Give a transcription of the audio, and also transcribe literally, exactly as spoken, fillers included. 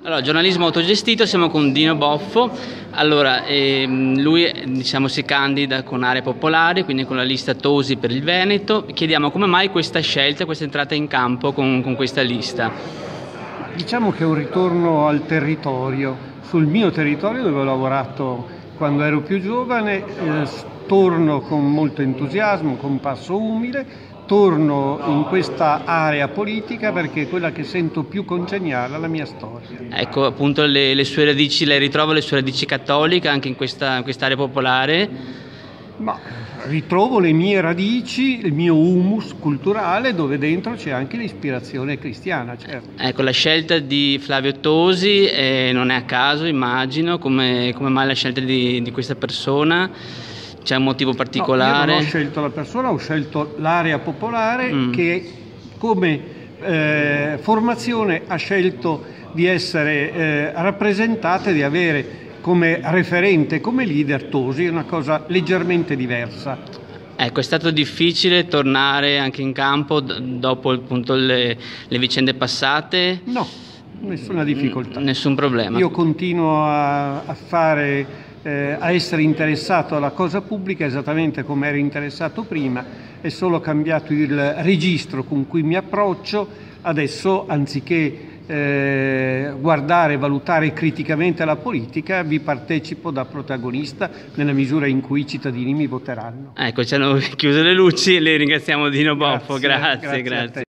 Allora, giornalismo autogestito, siamo con Dino Boffo. Allora, ehm, lui diciamo, si candida con Area Popolare, quindi con la lista Tosi per il Veneto. Chiediamo come mai questa scelta, questa entrata in campo con, con questa lista. Diciamo che è un ritorno al territorio, sul mio territorio dove ho lavorato quando ero più giovane, eh, torno con molto entusiasmo, con passo umile. Torno in questa area politica perché è quella che sento più congeniale alla mia storia. Ecco, appunto le, le sue radici, le ritrovo le sue radici cattoliche anche in questa in quest'area popolare? Ma ritrovo le mie radici, il mio humus culturale, dove dentro c'è anche l'ispirazione cristiana, certo. Ecco, la scelta di Flavio Tosi eh, non è a caso, immagino. Come, come mai la scelta di, di questa persona? C'è un motivo particolare? No, io non ho scelto la persona, ho scelto l'area popolare mm. che come eh, formazione ha scelto di essere eh, rappresentata e di avere come referente, come leader Tosi, è una cosa leggermente diversa. Ecco, è stato difficile tornare anche in campo d- dopo appunto le, le vicende passate? No, nessuna difficoltà. N- nessun problema. Io continuo a, a fare... Eh, a essere interessato alla cosa pubblica esattamente come ero interessato prima, è solo cambiato il registro con cui mi approccio. Adesso anziché eh, guardare e valutare criticamente la politica, vi partecipo da protagonista nella misura in cui i cittadini mi voteranno. Ecco, ci hanno chiuso le luci, le ringraziamo Dino Boffo, grazie, grazie. grazie. grazie.